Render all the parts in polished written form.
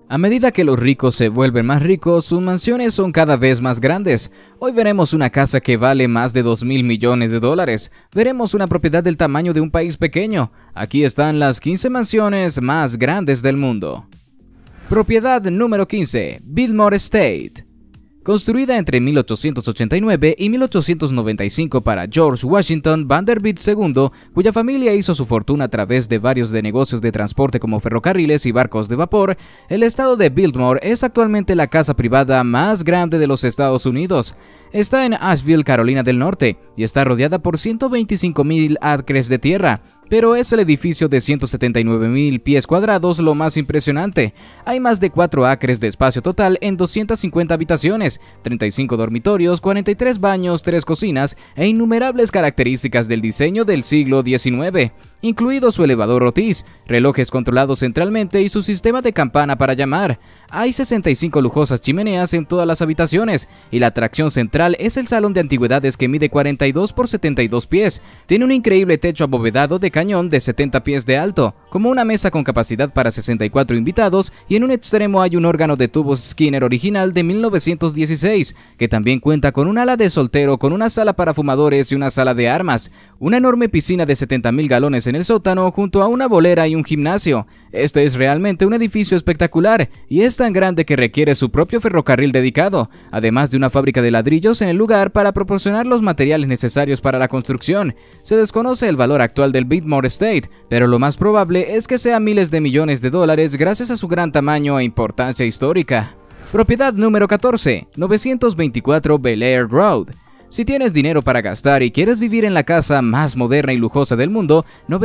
A medida que los ricos se vuelven más ricos, sus mansiones son cada vez más grandes. Hoy veremos una casa que vale más de 2.000 millones de dólares. Veremos una propiedad del tamaño de un país pequeño. Aquí están las 15 mansiones más grandes del mundo. Propiedad número 15. Biltmore Estate. Construida entre 1889 y 1895 para George Washington Vanderbilt II, cuya familia hizo su fortuna a través de varios negocios de transporte como ferrocarriles y barcos de vapor, el estado de Biltmore es actualmente la casa privada más grande de los Estados Unidos. Está en Asheville, Carolina del Norte, y está rodeada por 125.000 acres de tierra. Pero es el edificio de 179.000 pies cuadrados lo más impresionante. Hay más de 4 acres de espacio total en 250 habitaciones, 35 dormitorios, 43 baños, 3 cocinas e innumerables características del diseño del siglo XIX, incluido su elevador Otis, relojes controlados centralmente y su sistema de campana para llamar. Hay 65 lujosas chimeneas en todas las habitaciones y la atracción central es el salón de antigüedades que mide 42 por 72 pies. Tiene un increíble techo abovedado de cañón de 70 pies de alto, como una mesa con capacidad para 64 invitados, y en un extremo hay un órgano de tubos Skinner original de 1916, que también cuenta con un ala de soltero con una sala para fumadores y una sala de armas, una enorme piscina de 70.000 galones en el sótano junto a una bolera y un gimnasio. Este es realmente un edificio espectacular y es tan grande que requiere su propio ferrocarril dedicado, además de una fábrica de ladrillos en el lugar para proporcionar los materiales necesarios para la construcción. Se desconoce el valor actual del Biltmore Estate, pero lo más probable es que sea miles de millones de dólares gracias a su gran tamaño e importancia histórica. Propiedad número 14. 924 Bel Air Road. Si tienes dinero para gastar y quieres vivir en la casa más moderna y lujosa del mundo,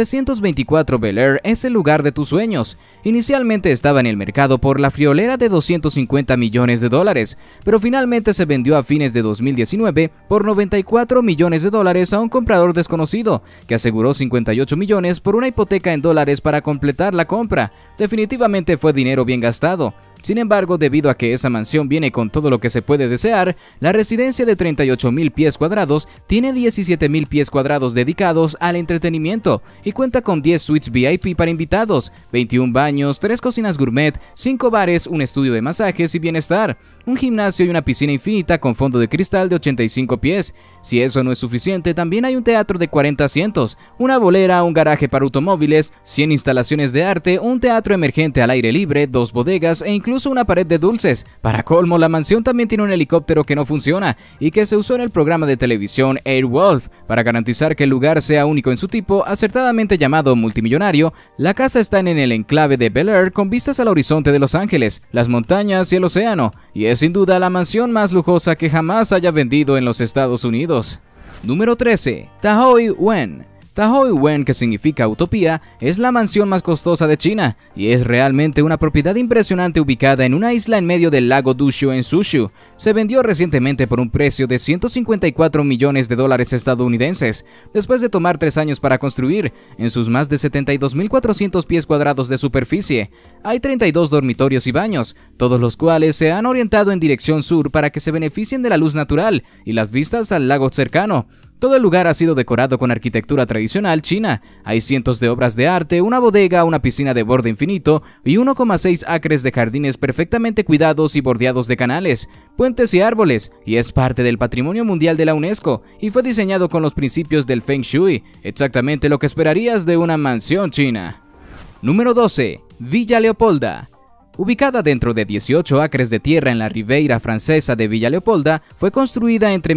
924 Bel Air es el lugar de tus sueños. Inicialmente estaba en el mercado por la friolera de 250 millones de dólares, pero finalmente se vendió a fines de 2019 por 94 millones de dólares a un comprador desconocido, que aseguró 58 millones por una hipoteca en dólares para completar la compra. Definitivamente fue dinero bien gastado. Sin embargo, debido a que esa mansión viene con todo lo que se puede desear, la residencia de 38.000 pies cuadrados tiene 17.000 pies cuadrados dedicados al entretenimiento y cuenta con 10 suites VIP para invitados, 21 baños, 3 cocinas gourmet, 5 bares, un estudio de masajes y bienestar, un gimnasio y una piscina infinita con fondo de cristal de 85 pies. Si eso no es suficiente, también hay un teatro de 40 asientos, una bolera, un garaje para automóviles, 100 instalaciones de arte, un teatro emergente al aire libre, 2 bodegas e incluso una pared de dulces. Para colmo, la mansión también tiene un helicóptero que no funciona y que se usó en el programa de televisión Airwolf. Para garantizar que el lugar sea único en su tipo, acertadamente llamado multimillonario, la casa está en el enclave de Bel Air con vistas al horizonte de Los Ángeles, las montañas y el océano, y es sin duda la mansión más lujosa que jamás haya vendido en los Estados Unidos. Número 13. Tahoe Wen. Tahoe Wen, que significa utopía, es la mansión más costosa de China y es realmente una propiedad impresionante ubicada en una isla en medio del lago Dushu en Sushu. Se vendió recientemente por un precio de 154 millones de dólares estadounidenses, después de tomar 3 años para construir, en sus más de 72.400 pies cuadrados de superficie. Hay 32 dormitorios y baños, todos los cuales se han orientado en dirección sur para que se beneficien de la luz natural y las vistas al lago cercano. Todo el lugar ha sido decorado con arquitectura tradicional china. Hay cientos de obras de arte, una bodega, una piscina de borde infinito y 1,6 acres de jardines perfectamente cuidados y bordeados de canales, puentes y árboles, y es parte del Patrimonio Mundial de la UNESCO y fue diseñado con los principios del Feng Shui, exactamente lo que esperarías de una mansión china. Número 12. Villa Leopolda. Ubicada dentro de 18 acres de tierra en la Ribeira francesa de Villa Leopolda, fue construida entre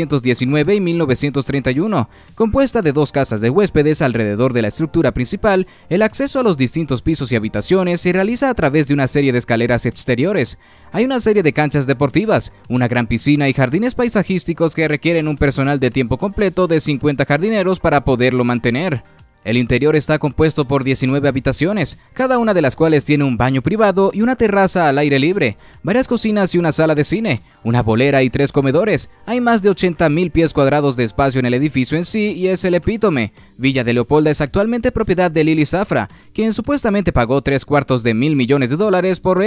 1919 y 1931. Compuesta de 2 casas de huéspedes alrededor de la estructura principal, el acceso a los distintos pisos y habitaciones se realiza a través de una serie de escaleras exteriores. Hay una serie de canchas deportivas, una gran piscina y jardines paisajísticos que requieren un personal de tiempo completo de 50 jardineros para poderlo mantener. El interior está compuesto por 19 habitaciones, cada una de las cuales tiene un baño privado y una terraza al aire libre, varias cocinas y una sala de cine, una bolera y 3 comedores. Hay más de 80.000 pies cuadrados de espacio en el edificio en sí y es el epítome. Villa de Leopolda es actualmente propiedad de Lily Safra, quien supuestamente pagó 3/4 de $1.000 millones por él.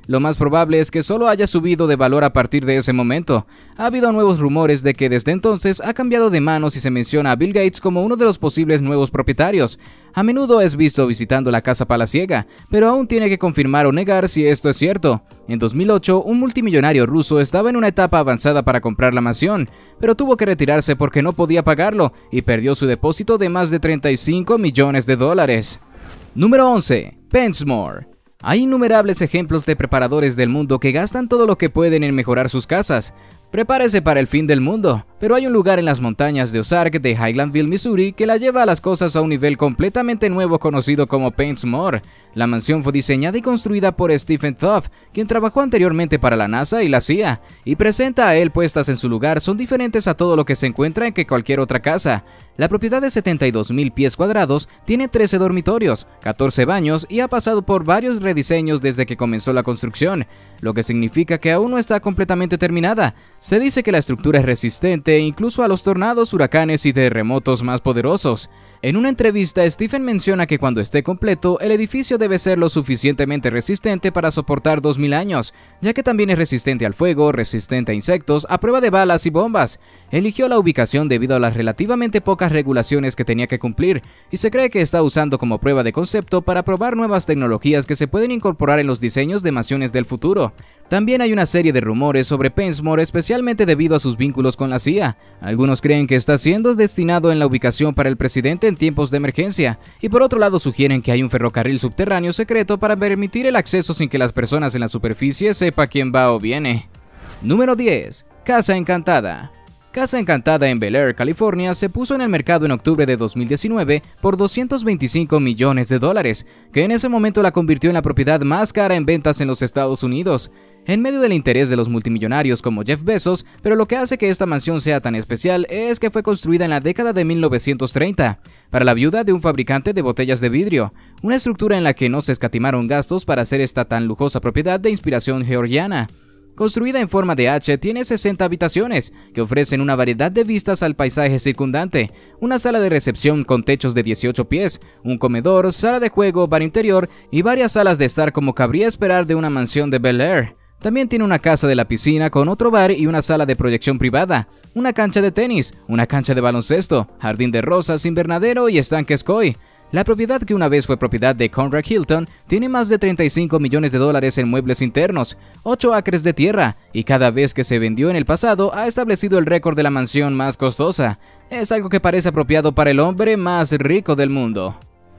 Lo más probable es que solo haya subido de valor a partir de ese momento. Ha habido nuevos rumores de que desde entonces ha cambiado de manos y se menciona a Bill Gates como uno de los posibles nuevos propietarios. A menudo es visto visitando la casa palaciega, pero aún tiene que confirmar o negar si esto es cierto. En 2008, un multimillonario ruso estaba en una etapa avanzada para comprar la mansión, pero tuvo que retirarse porque no podía pagarlo y perdió su depósito de más de 35 millones de dólares. Número 11. Pensmore. Hay innumerables ejemplos de preparadores del mundo que gastan todo lo que pueden en mejorar sus casas. Prepárese para el fin del mundo, pero hay un lugar en las montañas de Ozark de Highlandville, Missouri, que la lleva a las cosas a un nivel completamente nuevo conocido como Pensmore. La mansión fue diseñada y construida por Stephen Tough, quien trabajó anteriormente para la NASA y la CIA, y presenta a él puestas en su lugar son diferentes a todo lo que se encuentra en cualquier otra casa. La propiedad de 72,000 pies cuadrados tiene 13 dormitorios, 14 baños y ha pasado por varios rediseños desde que comenzó la construcción, lo que significa que aún no está completamente terminada. Se dice que la estructura es resistente incluso a los tornados, huracanes y terremotos más poderosos. En una entrevista, Stephen menciona que cuando esté completo, el edificio debe ser lo suficientemente resistente para soportar 2000 años, ya que también es resistente al fuego, resistente a insectos, a prueba de balas y bombas. Eligió la ubicación debido a las relativamente pocas regulaciones que tenía que cumplir, y se cree que está usando como prueba de concepto para probar nuevas tecnologías que se pueden incorporar en los diseños de mansiones del futuro. También hay una serie de rumores sobre Pensmore, especialmente debido a sus vínculos con la CIA. Algunos creen que está siendo destinado en la ubicación para el presidente en tiempos de emergencia, y por otro lado sugieren que hay un ferrocarril subterráneo secreto para permitir el acceso sin que las personas en la superficie sepan quién va o viene. Número 10. Casa Encantada. Casa Encantada en Bel Air, California, se puso en el mercado en octubre de 2019 por $225 millones, que en ese momento la convirtió en la propiedad más cara en ventas en los Estados Unidos. En medio del interés de los multimillonarios como Jeff Bezos, pero lo que hace que esta mansión sea tan especial es que fue construida en la década de 1930, para la viuda de un fabricante de botellas de vidrio, una estructura en la que no se escatimaron gastos para hacer esta tan lujosa propiedad de inspiración georgiana. Construida en forma de H, tiene 60 habitaciones, que ofrecen una variedad de vistas al paisaje circundante, una sala de recepción con techos de 18 pies, un comedor, sala de juego, bar interior y varias salas de estar como cabría esperar de una mansión de Bel Air. También tiene una casa de la piscina con otro bar y una sala de proyección privada, una cancha de tenis, una cancha de baloncesto, jardín de rosas, invernadero y estanques koi. La propiedad, que una vez fue propiedad de Conrad Hilton, tiene más de $35 millones en muebles internos, 8 acres de tierra, y cada vez que se vendió en el pasado ha establecido el récord de la mansión más costosa. Es algo que parece apropiado para el hombre más rico del mundo.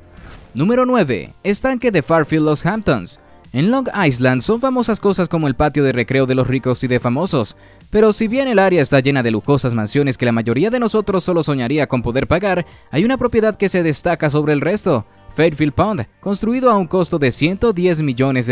Número 9. Estanque de Fairfield, Los Hamptons. En Long Island son famosas cosas como el patio de recreo de los ricos y de famosos, pero si bien el área está llena de lujosas mansiones que la mayoría de nosotros solo soñaría con poder pagar, hay una propiedad que se destaca sobre el resto: Fairfield Pond, construido a un costo de $110 millones.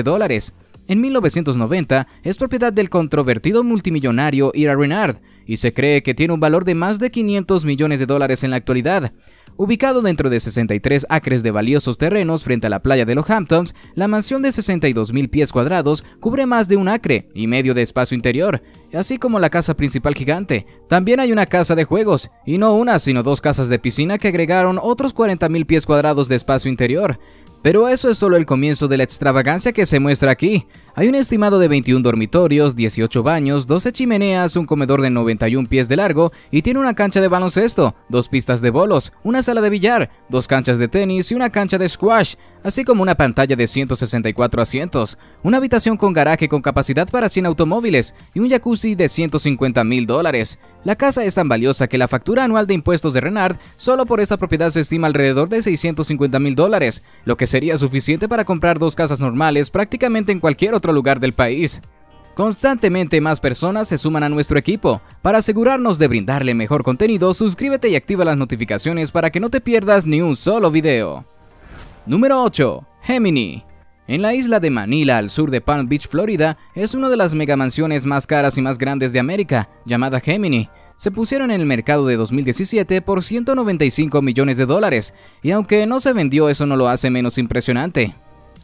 En 1990 es propiedad del controvertido multimillonario Ira Renard, y se cree que tiene un valor de más de $500 millones en la actualidad. Ubicado dentro de 63 acres de valiosos terrenos frente a la playa de los Hamptons, la mansión de 62,000 pies cuadrados cubre más de 1,5 acres de espacio interior, así como la casa principal gigante. También hay una casa de juegos, y no una sino 2 casas de piscina que agregaron otros 40,000 pies cuadrados de espacio interior. Pero eso es solo el comienzo de la extravagancia que se muestra aquí. Hay un estimado de 21 dormitorios, 18 baños, 12 chimeneas, un comedor de 91 pies de largo y tiene una cancha de baloncesto, 2 pistas de bolos, una sala de billar, 2 canchas de tenis y una cancha de squash, así como una pantalla de 164 asientos, una habitación con garaje con capacidad para 100 automóviles y un jacuzzi de $150,000. La casa es tan valiosa que la factura anual de impuestos de Renard solo por esta propiedad se estima alrededor de $650,000, lo que sería suficiente para comprar 2 casas normales prácticamente en cualquier otro lugar del país. Constantemente más personas se suman a nuestro equipo. Para asegurarnos de brindarle mejor contenido, suscríbete y activa las notificaciones para que no te pierdas ni un solo video. Número 8. Gemini. En la isla de Manila, al sur de Palm Beach, Florida, es una de las megamansiones más caras y más grandes de América, llamada Gemini. Se pusieron en el mercado de 2017 por $195 millones, y aunque no se vendió, eso no lo hace menos impresionante.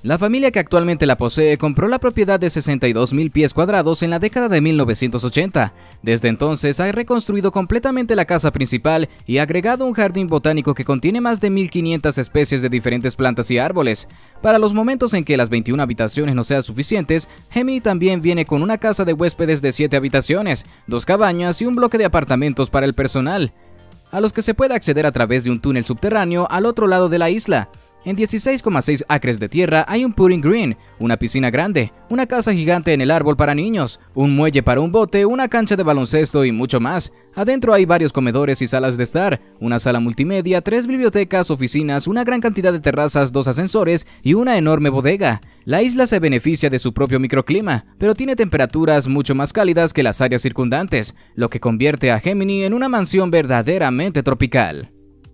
La familia que actualmente la posee compró la propiedad de 62.000 pies cuadrados en la década de 1980. Desde entonces ha reconstruido completamente la casa principal y ha agregado un jardín botánico que contiene más de 1.500 especies de diferentes plantas y árboles. Para los momentos en que las 21 habitaciones no sean suficientes, Gemini también viene con una casa de huéspedes de 7 habitaciones, 2 cabañas y un bloque de apartamentos para el personal, a los que se puede acceder a través de un túnel subterráneo al otro lado de la isla. En 16,6 acres de tierra hay un putting green, una piscina grande, una casa gigante en el árbol para niños, un muelle para un bote, una cancha de baloncesto y mucho más. Adentro hay varios comedores y salas de estar, una sala multimedia, 3 bibliotecas, oficinas, una gran cantidad de terrazas, 2 ascensores y una enorme bodega. La isla se beneficia de su propio microclima, pero tiene temperaturas mucho más cálidas que las áreas circundantes, lo que convierte a Gemini en una mansión verdaderamente tropical.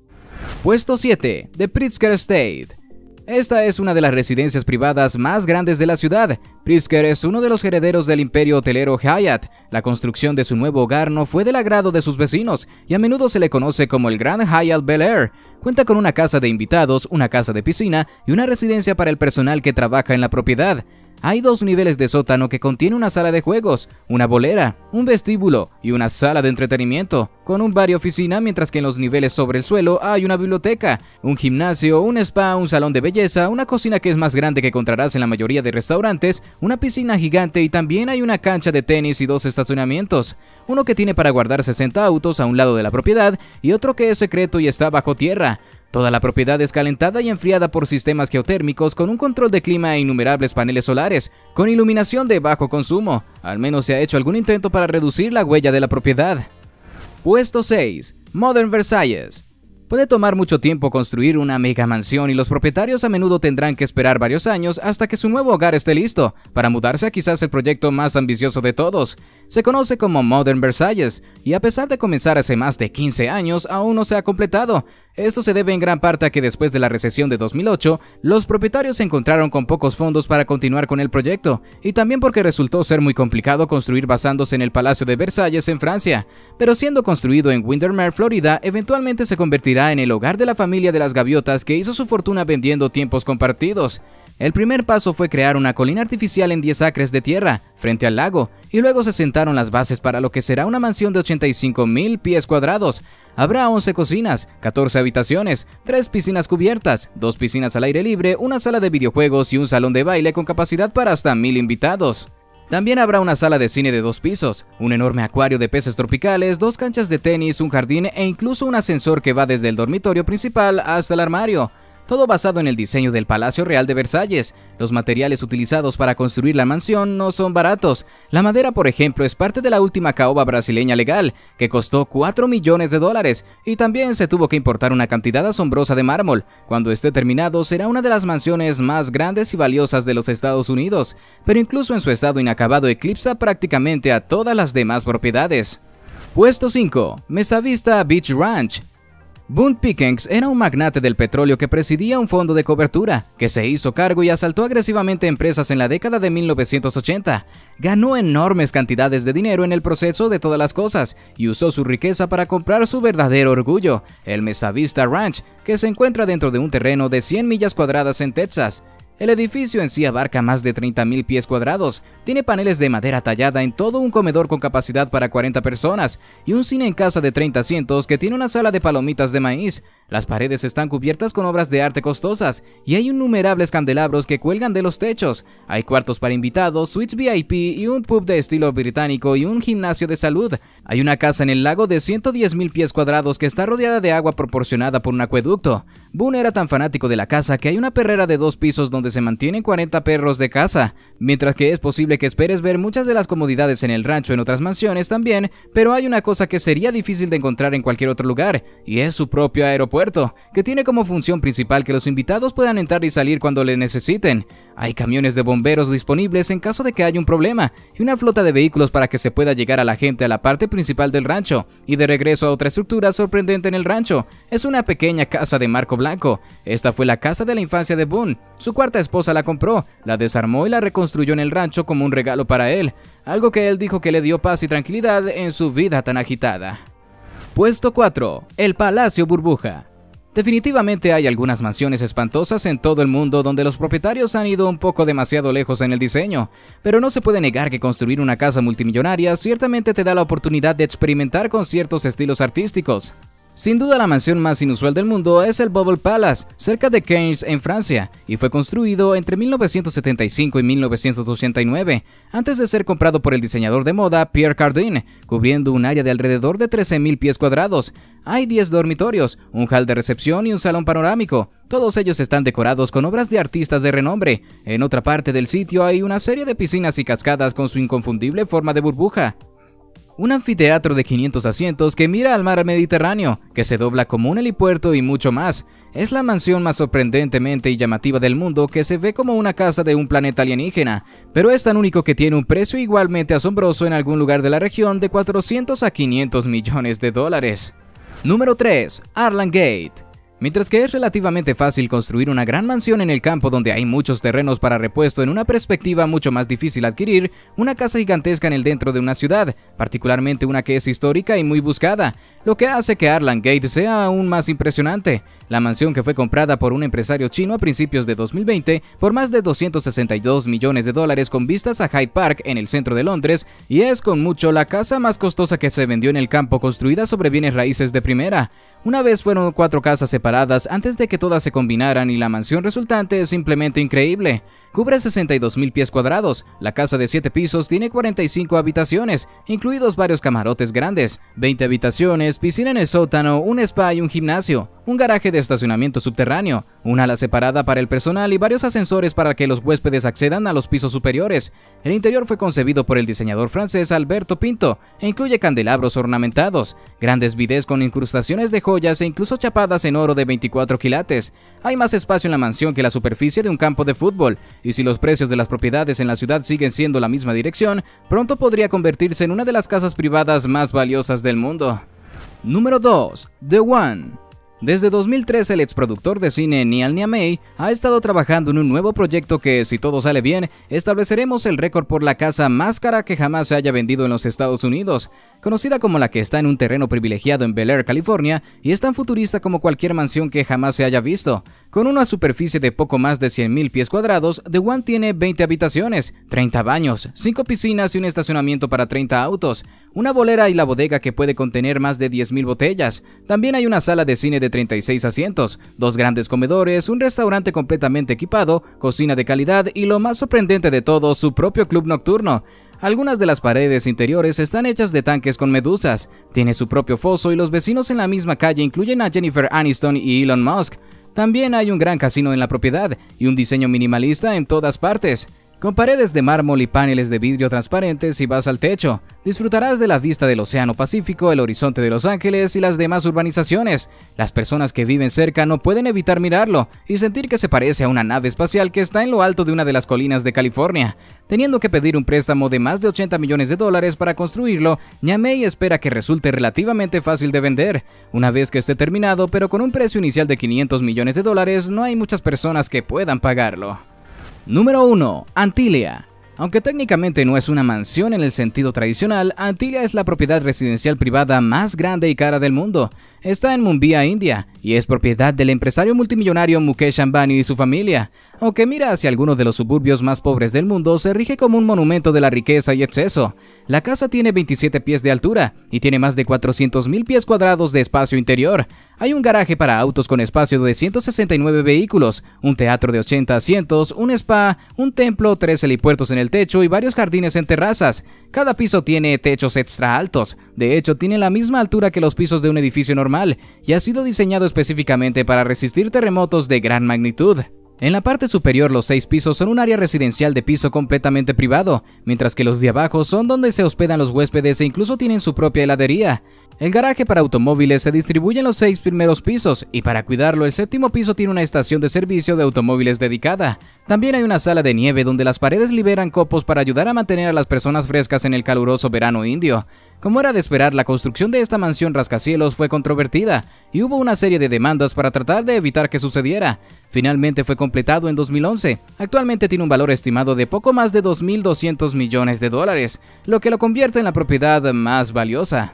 Puesto 7. The Pritzker Estate. Esta es una de las residencias privadas más grandes de la ciudad. Pritzker es uno de los herederos del imperio hotelero Hyatt. La construcción de su nuevo hogar no fue del agrado de sus vecinos y a menudo se le conoce como el Grand Hyatt Bel Air. Cuenta con una casa de invitados, una casa de piscina y una residencia para el personal que trabaja en la propiedad. Hay 2 niveles de sótano que contiene una sala de juegos, una bolera, un vestíbulo y una sala de entretenimiento, con un bar y oficina, mientras que en los niveles sobre el suelo hay una biblioteca, un gimnasio, un spa, un salón de belleza, una cocina que es más grande que encontrarás en la mayoría de restaurantes, una piscina gigante y también hay una cancha de tenis y 2 estacionamientos, uno que tiene para guardar 60 autos a un lado de la propiedad y otro que es secreto y está bajo tierra. Toda la propiedad es calentada y enfriada por sistemas geotérmicos con un control de clima e innumerables paneles solares, con iluminación de bajo consumo. Al menos se ha hecho algún intento para reducir la huella de la propiedad. Puesto 6. Modern Versailles. Puede tomar mucho tiempo construir una mega mansión y los propietarios a menudo tendrán que esperar varios años hasta que su nuevo hogar esté listo, para mudarse a quizás el proyecto más ambicioso de todos. Se conoce como Modern Versailles, y a pesar de comenzar hace más de 15 años, aún no se ha completado. Esto se debe en gran parte a que después de la recesión de 2008, los propietarios se encontraron con pocos fondos para continuar con el proyecto, y también porque resultó ser muy complicado construir basándose en el Palacio de Versalles en Francia. Pero siendo construido en Windermere, Florida, eventualmente se convertirá en el hogar de la familia de las gaviotas que hizo su fortuna vendiendo tiempos compartidos. El primer paso fue crear una colina artificial en 10 acres de tierra, frente al lago, y luego se sentaron las bases para lo que será una mansión de 85.000 pies cuadrados. Habrá 11 cocinas, 14 habitaciones, 3 piscinas cubiertas, 2 piscinas al aire libre, una sala de videojuegos y un salón de baile con capacidad para hasta 1.000 invitados. También habrá una sala de cine de 2 pisos, un enorme acuario de peces tropicales, 2 canchas de tenis, un jardín e incluso un ascensor que va desde el dormitorio principal hasta el armario. Todo basado en el diseño del Palacio Real de Versalles. Los materiales utilizados para construir la mansión no son baratos. La madera, por ejemplo, es parte de la última caoba brasileña legal, que costó $4 millones, y también se tuvo que importar una cantidad asombrosa de mármol. Cuando esté terminado, será una de las mansiones más grandes y valiosas de los Estados Unidos, pero incluso en su estado inacabado eclipsa prácticamente a todas las demás propiedades. Puesto 5. Mesa Vista Beach Ranch. Boone Pickens era un magnate del petróleo que presidía un fondo de cobertura, que se hizo cargo y asaltó agresivamente empresas en la década de 1980. Ganó enormes cantidades de dinero en el proceso de todas las cosas y usó su riqueza para comprar su verdadero orgullo, el Mesa Vista Ranch, que se encuentra dentro de un terreno de 100 millas cuadradas en Texas. El edificio en sí abarca más de 30.000 pies cuadrados, tiene paneles de madera tallada en todo un comedor con capacidad para 40 personas y un cine en casa de 30 asientos que tiene una sala de palomitas de maíz. Las paredes están cubiertas con obras de arte costosas y hay innumerables candelabros que cuelgan de los techos. Hay cuartos para invitados, suites VIP y un pub de estilo británico y un gimnasio de salud. Hay una casa en el lago de 110.000 pies cuadrados que está rodeada de agua proporcionada por un acueducto. Boone era tan fanático de la casa que hay una perrera de 2 pisos donde se mantienen 40 perros de caza. Mientras que es posible que esperes ver muchas de las comodidades en el rancho en otras mansiones también, pero hay una cosa que sería difícil de encontrar en cualquier otro lugar, y es su propio aeropuerto, que tiene como función principal que los invitados puedan entrar y salir cuando le necesiten. Hay camiones de bomberos disponibles en caso de que haya un problema, y una flota de vehículos para que se pueda llegar a la gente a la parte principal del rancho, y de regreso a otra estructura sorprendente en el rancho. Es una pequeña casa de marco blanco. Esta fue la casa de la infancia de Boone. Su cuarta esposa la compró, la desarmó y la reconstruyó en el rancho como un regalo para él, algo que él dijo que le dio paz y tranquilidad en su vida tan agitada. Puesto 4. El Palacio Burbuja. Definitivamente hay algunas mansiones espantosas en todo el mundo donde los propietarios han ido un poco demasiado lejos en el diseño, pero no se puede negar que construir una casa multimillonaria ciertamente te da la oportunidad de experimentar con ciertos estilos artísticos. Sin duda la mansión más inusual del mundo es el Bubble Palace, cerca de Cannes en Francia, y fue construido entre 1975 y 1989, antes de ser comprado por el diseñador de moda Pierre Cardin, cubriendo un área de alrededor de 13.000 pies cuadrados. Hay 10 dormitorios, un hall de recepción y un salón panorámico. Todos ellos están decorados con obras de artistas de renombre. En otra parte del sitio hay una serie de piscinas y cascadas con su inconfundible forma de burbuja. Un anfiteatro de 500 asientos que mira al mar Mediterráneo, que se dobla como un helipuerto y mucho más. Es la mansión más sorprendentemente y llamativa del mundo que se ve como una casa de un planeta alienígena, pero es tan único que tiene un precio igualmente asombroso en algún lugar de la región de 400 a 500 millones de dólares. Número 3. Arlan Gate. Mientras que es relativamente fácil construir una gran mansión en el campo donde hay muchos terrenos para repuesto en una perspectiva mucho más difícil adquirir, una casa gigantesca en el dentro de una ciudad, particularmente una que es histórica y muy buscada, lo que hace que Arlan Gate sea aún más impresionante. La mansión, que fue comprada por un empresario chino a principios de 2020 por más de 262 millones de dólares con vistas a Hyde Park en el centro de Londres, y es con mucho la casa más costosa que se vendió en el campo construida sobre bienes raíces de primera. Una vez fueron 4 casas separadas antes de que todas se combinaran y la mansión resultante es simplemente increíble. Cubre 62.000 pies cuadrados, la casa de 7 pisos tiene 45 habitaciones, incluidos varios camarotes grandes, 20 habitaciones, piscina en el sótano, un spa y un gimnasio, un garaje de estacionamiento subterráneo, una ala separada para el personal y varios ascensores para que los huéspedes accedan a los pisos superiores. El interior fue concebido por el diseñador francés Alberto Pinto e incluye candelabros ornamentados, grandes bidés con incrustaciones de joyas e incluso chapadas en oro de 24 quilates. Hay más espacio en la mansión que la superficie de un campo de fútbol, y si los precios de las propiedades en la ciudad siguen siendo la misma dirección, pronto podría convertirse en una de las casas privadas más valiosas del mundo. Número 2. The One. Desde 2013, el exproductor de cine Neal Niamey ha estado trabajando en un nuevo proyecto que, si todo sale bien, estableceremos el récord por la casa más cara que jamás se haya vendido en los Estados Unidos. Conocida como la que está en un terreno privilegiado en Bel Air, California, y es tan futurista como cualquier mansión que jamás se haya visto. Con una superficie de poco más de 100.000 pies cuadrados, The One tiene 20 habitaciones, 30 baños, 5 piscinas y un estacionamiento para 30 autos, una bolera y la bodega que puede contener más de 10.000 botellas. También hay una sala de cine de 36 asientos, 2 grandes comedores, un restaurante completamente equipado, cocina de calidad y, lo más sorprendente de todo, su propio club nocturno. Algunas de las paredes interiores están hechas de tanques con medusas, tiene su propio foso y los vecinos en la misma calle incluyen a Jennifer Aniston y Elon Musk. También hay un gran casino en la propiedad y un diseño minimalista en todas partes. Con paredes de mármol y paneles de vidrio transparentes si vas al techo, disfrutarás de la vista del Océano Pacífico, el horizonte de Los Ángeles y las demás urbanizaciones. Las personas que viven cerca no pueden evitar mirarlo y sentir que se parece a una nave espacial que está en lo alto de una de las colinas de California. Teniendo que pedir un préstamo de más de 80 millones de dólares para construirlo, Niamey espera que resulte relativamente fácil de vender. Una vez que esté terminado, pero con un precio inicial de 500 millones de dólares, no hay muchas personas que puedan pagarlo. Número 1. Antilia. Aunque técnicamente no es una mansión en el sentido tradicional, Antilia es la propiedad residencial privada más grande y cara del mundo. Está en Mumbai, India, y es propiedad del empresario multimillonario Mukesh Ambani y su familia. Aunque mira hacia algunos de los suburbios más pobres del mundo, se rige como un monumento de la riqueza y exceso. La casa tiene 27 pies de altura y tiene más de 400.000 pies cuadrados de espacio interior. Hay un garaje para autos con espacio de 169 vehículos, un teatro de 80 asientos, un spa, un templo, 3 helipuertos en el techo y varios jardines en terrazas. Cada piso tiene techos extra altos. De hecho, tiene la misma altura que los pisos de un edificio normal y ha sido diseñado específicamente para resistir terremotos de gran magnitud. En la parte superior, los 6 pisos son un área residencial de piso completamente privado, mientras que los de abajo son donde se hospedan los huéspedes e incluso tienen su propia heladería. El garaje para automóviles se distribuye en los 6 primeros pisos y para cuidarlo, el 7º piso tiene una estación de servicio de automóviles dedicada. También hay una sala de nieve donde las paredes liberan copos para ayudar a mantener a las personas frescas en el caluroso verano indio. Como era de esperar, la construcción de esta mansión rascacielos fue controvertida y hubo una serie de demandas para tratar de evitar que sucediera. Finalmente fue completado en 2011. Actualmente tiene un valor estimado de poco más de 2.200 millones de dólares, lo que lo convierte en la propiedad más valiosa.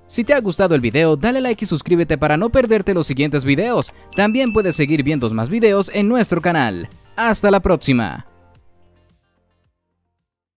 Si te ha gustado el video, dale like y suscríbete para no perderte los siguientes videos. También puedes seguir viendo más videos en nuestro canal. ¡Hasta la próxima!